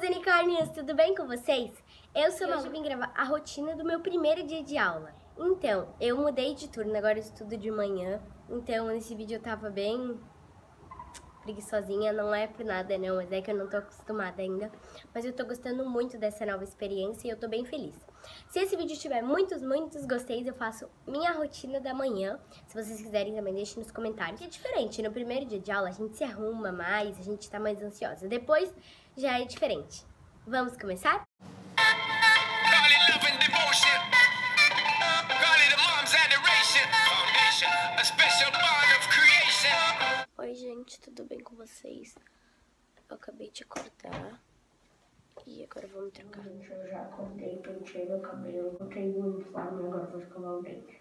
unicórnios, tudo bem com vocês? Eu sou a Hoje eu vim gravar a rotina do meu primeiro dia de aula. Então, eu mudei de turno, agora eu estudo de manhã. Então, nesse vídeo eu tava bem preguiçosinha, não é por nada não, mas é que eu não tô acostumada ainda. Mas eu tô gostando muito dessa nova experiência e eu tô bem feliz. Se esse vídeo tiver muitos gosteis, eu faço minha rotina da manhã. Se vocês quiserem também, deixem nos comentários. É diferente, no primeiro dia de aula a gente se arruma mais, a gente tá mais ansiosa. Depois já é diferente. Vamos começar? Oi gente, tudo bem com vocês? Eu acabei de acordar e agora vamos trocar. Gente, eu já acordei, pentei meu cabelo, botei o uniforme e agora vou escovar o dente.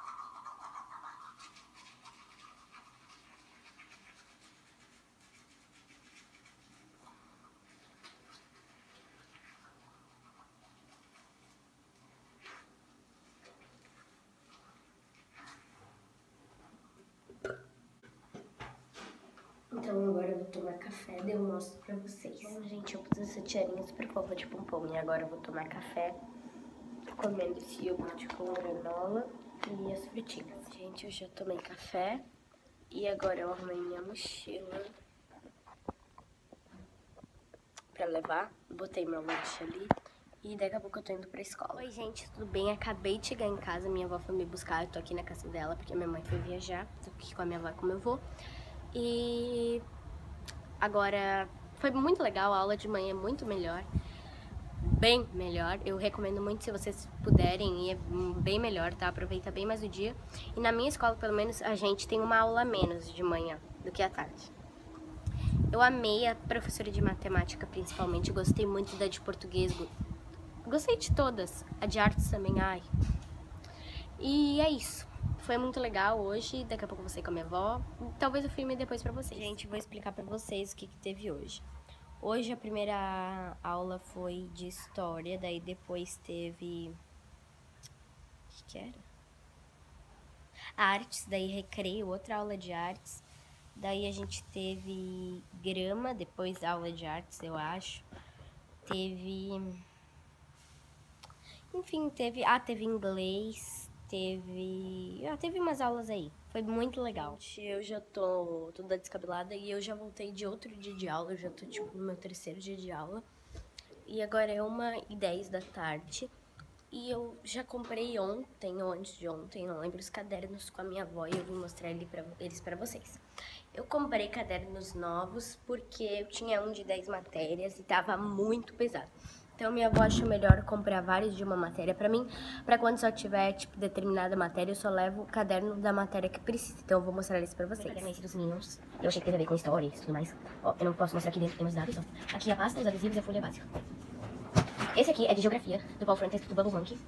Então agora eu vou tomar café, daí eu mostro pra vocês. Bom, gente, eu pus essa tiarinha super fofa de pompom e agora eu vou tomar café comendo esse iogurte com granola e as frutinhas. Gente, eu já tomei café e agora eu arrumei minha mochila pra levar. Botei meu lanche ali e daqui a pouco eu tô indo pra escola. Oi, gente, tudo bem? Acabei de chegar em casa, minha avó foi me buscar, eu tô aqui na casa dela porque minha mãe foi viajar. Tô aqui com a minha avó como eu vou. E agora foi muito legal, a aula de manhã é muito melhor, bem melhor. Eu recomendo muito se vocês puderem ir, é bem melhor, tá? Aproveita bem mais o dia. E na minha escola, pelo menos, a gente tem uma aula a menos de manhã do que à tarde. Eu amei a professora de matemática, principalmente, gostei muito da de português, gostei de todas, a de artes também, ai. E é isso. Foi muito legal hoje, daqui a pouco eu vou sair com a minha avó. Talvez eu filme depois pra vocês. Gente, vou explicar pra vocês o que teve hoje. Hoje a primeira aula foi de história, daí depois teve... O que era? Artes, daí recreio, outra aula de artes. Daí a gente teve grama, depois aula de artes, eu acho. Teve... Enfim, teve inglês... Teve umas aulas aí. Foi muito legal. Eu já tô toda descabelada e eu já voltei de outro dia de aula. Eu já tô, tipo, no meu terceiro dia de aula. E agora é 1h10 da tarde. E eu já comprei ontem, ou antes de ontem, não lembro, os cadernos com a minha avó. E eu vim mostrar eles pra vocês. Eu comprei cadernos novos porque eu tinha um de 10 matérias e tava muito pesado. Então, minha avó achou melhor comprar vários de uma matéria pra mim, pra quando só tiver, tipo, determinada matéria, eu só levo o caderno da matéria que precisa. Então, eu vou mostrar eles pra vocês. Caderno dos meninos. Eu achei que teve a ver com história e tudo mais. Ó, eu não posso mostrar aqui dentro, tem os dados, ó. Aqui a pasta, os adesivos e a folha básica. Esse aqui é de geografia, do Paul Francis, do Bubble Monkey.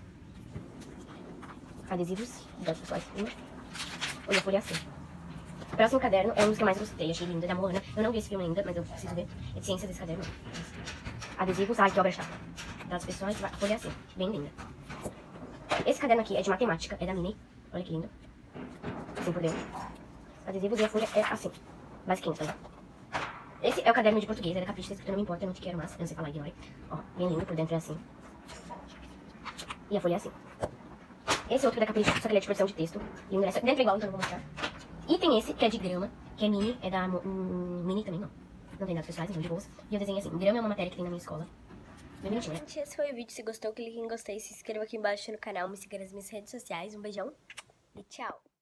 Adesivos, dados pessoais. Olha a folha assim. O próximo caderno é um dos que eu mais gostei, achei lindo, é da Moana. Eu não vi esse filme ainda, mas eu preciso ver. É de ciência desse caderno. Adesivos, ai que obra chata. Dados pessoais, a folha assim, bem linda. Esse caderno aqui é de matemática, é da Mini. Olha que lindo. Assim por dentro. Adesivos e a folha é assim, basiquinho também. Esse é o caderno de português, é da Capricho, tá escrito não me importa, eu não te quero mais, eu não sei falar, ignore. Ó, bem lindo, por dentro é assim. E a folha é assim. Esse outro é da Capricho, só que ele é de expressão de texto. E o ingresso dentro é igual, então eu vou mostrar. E tem esse, que é de grama, que é Mini, é da Mini também, não. Não tem dados pessoais, então de bolsa. E eu desenhei assim, grama é uma matéria que tem na minha escola. Bem bonitinho, né? Gente, esse foi o vídeo. Se gostou, clique em gostei, se inscreva aqui embaixo no canal, me siga nas minhas redes sociais. Um beijão e tchau!